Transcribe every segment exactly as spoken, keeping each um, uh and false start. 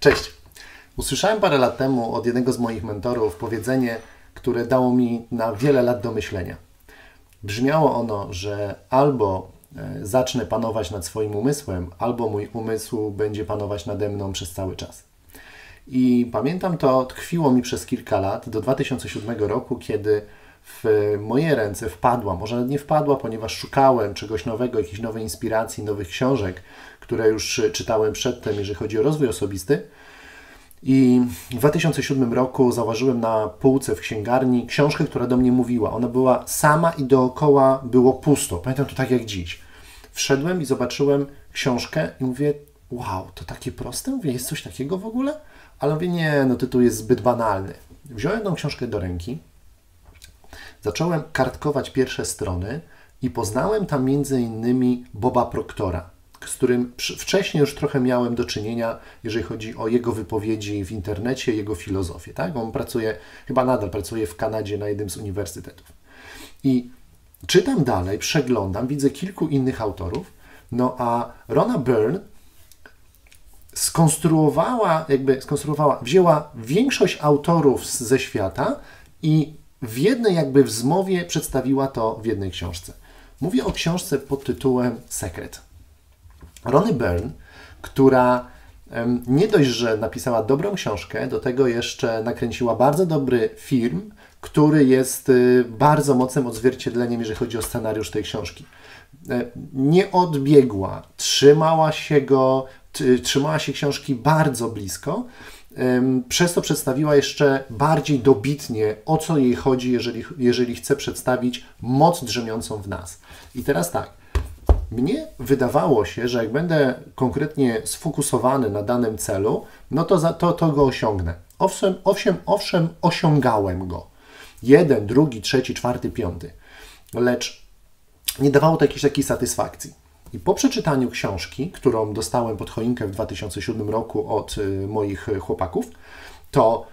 Cześć! Usłyszałem parę lat temu od jednego z moich mentorów powiedzenie, które dało mi na wiele lat do myślenia. Brzmiało ono, że albo zacznę panować nad swoim umysłem, albo mój umysł będzie panować nade mną przez cały czas. I pamiętam to, tkwiło mi przez kilka lat, do dwa tysiące siódmego roku, kiedy w moje ręce wpadła, może nawet nie wpadła, ponieważ szukałem czegoś nowego, jakiejś nowej inspiracji, nowych książek, które już czytałem przedtem, jeżeli chodzi o rozwój osobisty. I w dwa tysiące siódmym roku zauważyłem na półce w księgarni książkę, która do mnie mówiła. Ona była sama i dookoła było pusto. Pamiętam to tak jak dziś. Wszedłem i zobaczyłem książkę i mówię, wow, to takie proste? Mówię, jest coś takiego w ogóle? Ale mówię, nie, no tytuł jest zbyt banalny. Wziąłem tą książkę do ręki, zacząłem kartkować pierwsze strony i poznałem tam między innymi Boba Proctora, z którym wcześniej już trochę miałem do czynienia, jeżeli chodzi o jego wypowiedzi w internecie, jego filozofię. Tak? On pracuje, chyba nadal pracuje w Kanadzie na jednym z uniwersytetów. I czytam dalej, przeglądam, widzę kilku innych autorów, no a Rhonda Byrne skonstruowała, jakby skonstruowała, wzięła większość autorów ze świata i w jednej jakby w zmowie przedstawiła to w jednej książce. Mówię o książce pod tytułem Sekret. Rhonda Byrne, która um, nie dość, że napisała dobrą książkę, do tego jeszcze nakręciła bardzo dobry film, który jest y, bardzo mocnym odzwierciedleniem, jeżeli chodzi o scenariusz tej książki. Y, nie odbiegła, trzymała się go, y, trzymała się książki bardzo blisko, y, przez to przedstawiła jeszcze bardziej dobitnie, o co jej chodzi, jeżeli, jeżeli chce przedstawić moc drzemiącą w nas. I teraz tak. Mnie wydawało się, że jak będę konkretnie sfokusowany na danym celu, no to, za, to, to go osiągnę. Owszem, owszem, owszem, osiągałem go. Jeden, drugi, trzeci, czwarty, piąty. Lecz nie dawało to jakiejś takiej satysfakcji. I po przeczytaniu książki, którą dostałem pod choinkę w dwa tysiące siódmym roku od y, moich chłopaków, to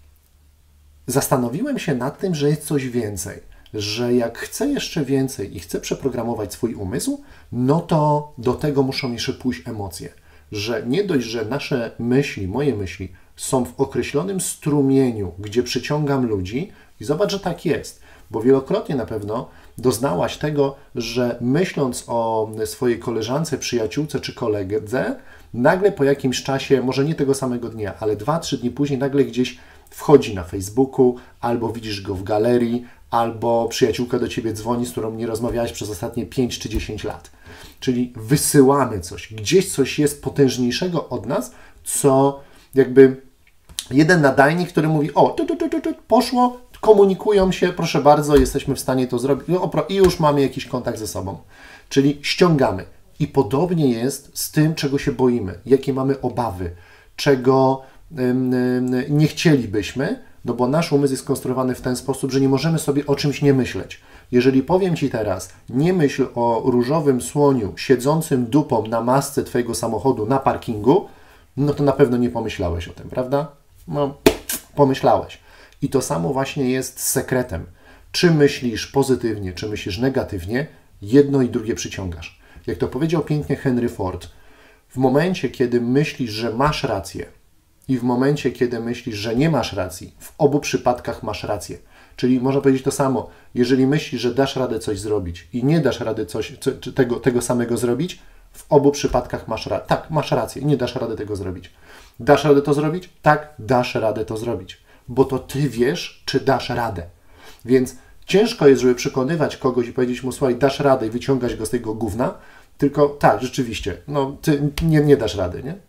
zastanowiłem się nad tym, że jest coś więcej. Że jak chcę jeszcze więcej i chcę przeprogramować swój umysł, no to do tego muszą jeszcze pójść emocje. Że nie dość, że nasze myśli, moje myśli są w określonym strumieniu, gdzie przyciągam ludzi i zobacz, że tak jest, bo wielokrotnie na pewno doznałaś tego, że myśląc o swojej koleżance, przyjaciółce czy koledze, nagle po jakimś czasie, może nie tego samego dnia, ale dwa, trzy dni później nagle gdzieś wchodzi na Facebooku, albo widzisz go w galerii, albo przyjaciółka do Ciebie dzwoni, z którą nie rozmawiałeś przez ostatnie pięć czy dziesięć lat. Czyli wysyłamy coś. Gdzieś coś jest potężniejszego od nas, co jakby jeden nadajnik, który mówi, o, tu, tu, tu, tu, tu, poszło, komunikują się, proszę bardzo, jesteśmy w stanie to zrobić i już mamy jakiś kontakt ze sobą. Czyli ściągamy. I podobnie jest z tym, czego się boimy, jakie mamy obawy, czego ym, ym, nie chcielibyśmy, no bo nasz umysł jest skonstruowany w ten sposób, że nie możemy sobie o czymś nie myśleć. Jeżeli powiem Ci teraz, nie myśl o różowym słoniu siedzącym dupą na masce Twojego samochodu na parkingu, no to na pewno nie pomyślałeś o tym, prawda? No, pomyślałeś. I to samo właśnie jest z sekretem. Czy myślisz pozytywnie, czy myślisz negatywnie, jedno i drugie przyciągasz. Jak to powiedział pięknie Henry Ford, w momencie, kiedy myślisz, że masz rację, i w momencie, kiedy myślisz, że nie masz racji, w obu przypadkach masz rację. Czyli można powiedzieć to samo, jeżeli myślisz, że dasz radę coś zrobić i nie dasz rady coś, co, tego, tego samego zrobić, w obu przypadkach masz rację. Tak, masz rację, nie dasz rady tego zrobić. Dasz radę to zrobić? Tak, dasz radę to zrobić. Bo to Ty wiesz, czy dasz radę. Więc ciężko jest, żeby przekonywać kogoś i powiedzieć mu, słuchaj, dasz radę i wyciągać go z tego gówna, tylko tak, rzeczywiście, no Ty nie, nie dasz rady, nie?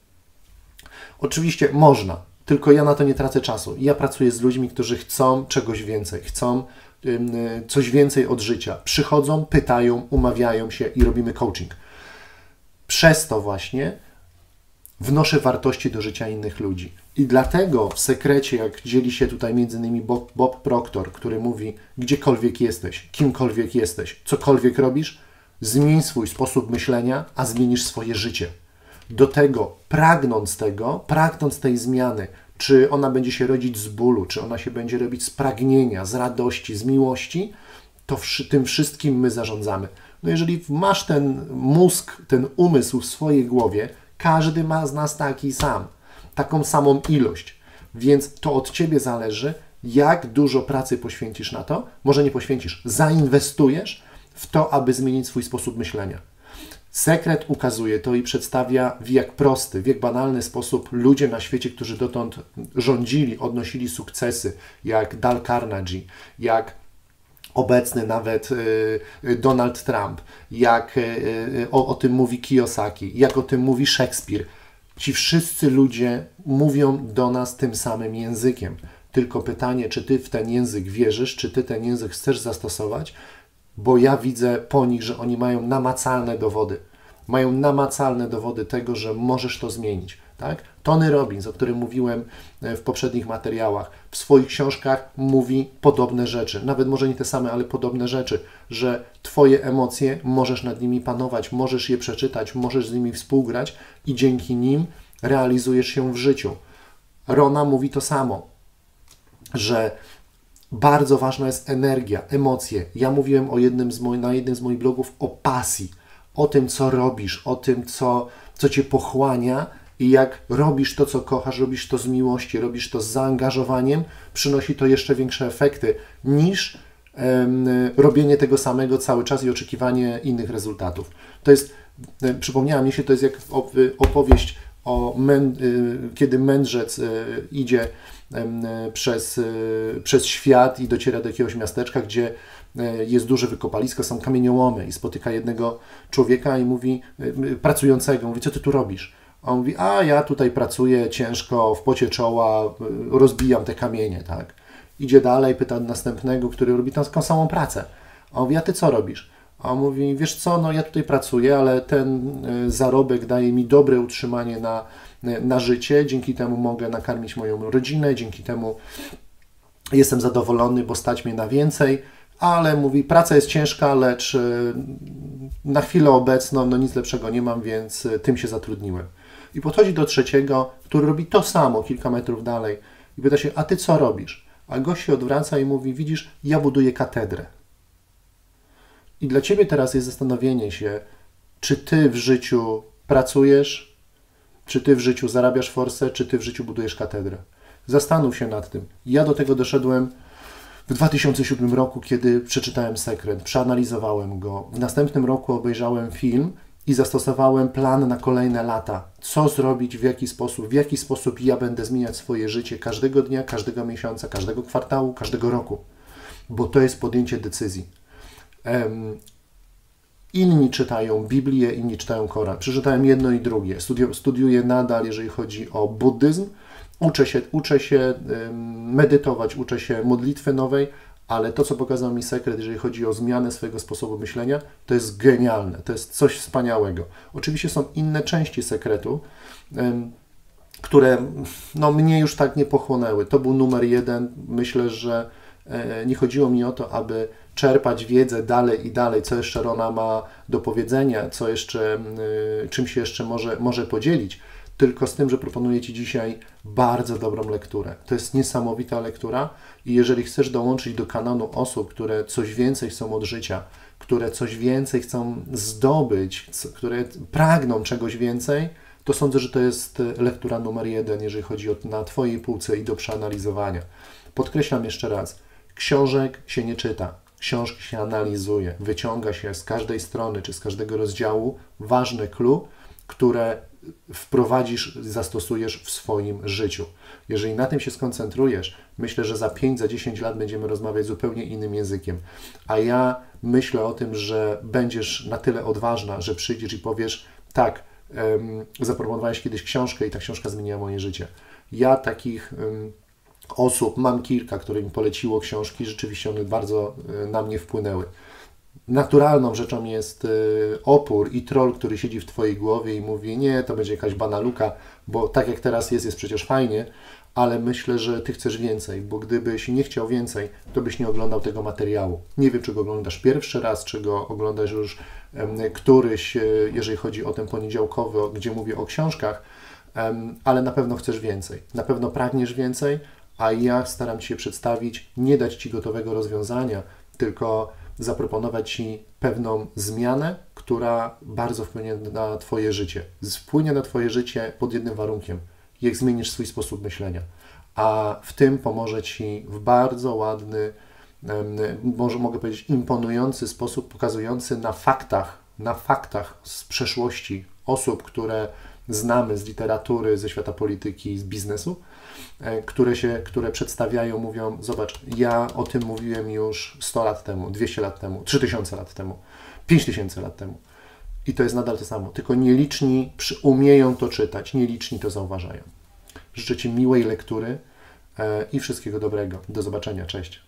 Oczywiście można, tylko ja na to nie tracę czasu. Ja pracuję z ludźmi, którzy chcą czegoś więcej, chcą yy, coś więcej od życia. Przychodzą, pytają, umawiają się i robimy coaching. Przez to właśnie wnoszę wartości do życia innych ludzi. I dlatego w sekrecie, jak dzieli się tutaj między innymi Bob, Bob Proctor, który mówi, gdziekolwiek jesteś, kimkolwiek jesteś, cokolwiek robisz, zmień swój sposób myślenia, a zmienisz swoje życie. Do tego, pragnąc tego, pragnąc tej zmiany, czy ona będzie się rodzić z bólu, czy ona się będzie robić z pragnienia, z radości, z miłości, to wszy- tym wszystkim my zarządzamy. No jeżeli masz ten mózg, ten umysł w swojej głowie, każdy ma z nas taki sam. taką samą ilość. Więc to od Ciebie zależy, jak dużo pracy poświęcisz na to, może nie poświęcisz, zainwestujesz w to, aby zmienić swój sposób myślenia. Sekret ukazuje to i przedstawia w jak prosty, w jak banalny sposób ludzie na świecie, którzy dotąd rządzili, odnosili sukcesy, jak Dale Carnegie, jak obecny nawet Donald Trump, jak o, o tym mówi Kiyosaki, jak o tym mówi Szekspir. Ci wszyscy ludzie mówią do nas tym samym językiem. Tylko pytanie, czy Ty w ten język wierzysz, czy Ty ten język chcesz zastosować, bo ja widzę po nich, że oni mają namacalne dowody. Mają namacalne dowody tego, że możesz to zmienić. Tak? Tony Robbins, o którym mówiłem w poprzednich materiałach, w swoich książkach mówi podobne rzeczy. Nawet może nie te same, ale podobne rzeczy, że Twoje emocje, możesz nad nimi panować, możesz je przeczytać, możesz z nimi współgrać i dzięki nim realizujesz się w życiu. Rona mówi to samo, że bardzo ważna jest energia, emocje. Ja mówiłem o jednym z moi, na jednym z moich blogów o pasji, o tym, co robisz, o tym, co, co Cię pochłania i jak robisz to, co kochasz, robisz to z miłości, robisz to z zaangażowaniem, przynosi to jeszcze większe efekty niż um, robienie tego samego cały czas i oczekiwanie innych rezultatów. To jest, e, przypomniała mi się, to jest jak opowieść o mę, kiedy mędrzec idzie przez, przez świat i dociera do jakiegoś miasteczka, gdzie jest duże wykopalisko, są kamieniołomy i spotyka jednego człowieka i mówi, pracującego, mówi, co ty tu robisz? A on mówi, a ja tutaj pracuję ciężko, w pocie czoła, rozbijam te kamienie, tak? Idzie dalej, pyta następnego, który robi taką samą pracę. A on mówi, a ty co robisz? A on mówi, wiesz co, no ja tutaj pracuję, ale ten zarobek daje mi dobre utrzymanie na, na życie, dzięki temu mogę nakarmić moją rodzinę, dzięki temu jestem zadowolony, bo stać mnie na więcej, ale mówi, praca jest ciężka, lecz na chwilę obecną no nic lepszego nie mam, więc tym się zatrudniłem. I podchodzi do trzeciego, który robi to samo kilka metrów dalej i pyta się, a ty co robisz? A gość się odwraca i mówi, widzisz, ja buduję katedrę. I dla Ciebie teraz jest zastanowienie się, czy Ty w życiu pracujesz, czy Ty w życiu zarabiasz forsę, czy Ty w życiu budujesz katedrę. Zastanów się nad tym. Ja do tego doszedłem w dwa tysiące siódmym roku, kiedy przeczytałem Sekret, przeanalizowałem go. W następnym roku obejrzałem film i zastosowałem plan na kolejne lata. Co zrobić, w jaki sposób, w jaki sposób ja będę zmieniać swoje życie każdego dnia, każdego miesiąca, każdego kwartału, każdego roku. Bo to jest podjęcie decyzji. Um, inni czytają Biblię, inni czytają Koran. Przeczytałem jedno i drugie. Studiu, studiuję nadal, jeżeli chodzi o buddyzm. Uczę się, uczę się um, medytować, uczę się modlitwy nowej, ale to, co pokazał mi Sekret, jeżeli chodzi o zmianę swojego sposobu myślenia, to jest genialne, to jest coś wspaniałego. Oczywiście są inne części Sekretu, um, które no, mnie już tak nie pochłonęły. To był numer jeden. Myślę, że e, nie chodziło mi o to, aby czerpać wiedzę dalej i dalej, co jeszcze Rona ma do powiedzenia, co jeszcze, y, czym się jeszcze może, może podzielić, tylko z tym, że proponuję Ci dzisiaj bardzo dobrą lekturę. To jest niesamowita lektura i jeżeli chcesz dołączyć do kanonu osób, które coś więcej chcą od życia, które coś więcej chcą zdobyć, co, które pragną czegoś więcej, to sądzę, że to jest lektura numer jeden, jeżeli chodzi o, na Twojej półce i do przeanalizowania. Podkreślam jeszcze raz, książek się nie czyta. Książki się analizuje, wyciąga się z każdej strony czy z każdego rozdziału ważne clue, które wprowadzisz, zastosujesz w swoim życiu. Jeżeli na tym się skoncentrujesz, myślę, że za pięć, za dziesięć lat będziemy rozmawiać zupełnie innym językiem. A ja myślę o tym, że będziesz na tyle odważna, że przyjdziesz i powiesz, tak, um, zaproponowałeś kiedyś książkę i ta książka zmieniła moje życie. Ja takich um, osób, mam kilka, które mi poleciło książki, rzeczywiście one bardzo na mnie wpłynęły. Naturalną rzeczą jest opór i troll, który siedzi w Twojej głowie i mówi, nie, to będzie jakaś banaluka, bo tak jak teraz jest, jest przecież fajnie, ale myślę, że Ty chcesz więcej, bo gdybyś nie chciał więcej, to byś nie oglądał tego materiału. Nie wiem, czy go oglądasz pierwszy raz, czy go oglądasz już któryś, jeżeli chodzi o ten poniedziałkowy, gdzie mówię o książkach, ale na pewno chcesz więcej, na pewno pragniesz więcej, a ja staram się przedstawić, nie dać Ci gotowego rozwiązania, tylko zaproponować Ci pewną zmianę, która bardzo wpłynie na Twoje życie. Wpłynie na Twoje życie pod jednym warunkiem. jak zmienisz swój sposób myślenia. A w tym pomoże Ci w bardzo ładny, może mogę powiedzieć imponujący sposób, pokazujący na faktach, na faktach z przeszłości osób, które znamy z literatury, ze świata polityki, z biznesu, które się, które przedstawiają, mówią, zobacz, ja o tym mówiłem już sto lat temu, dwieście lat temu, trzy tysiące lat temu, pięć tysięcy lat temu. I to jest nadal to samo, tylko nieliczni umieją to czytać, nieliczni to zauważają. Życzę Ci miłej lektury i wszystkiego dobrego. Do zobaczenia, cześć.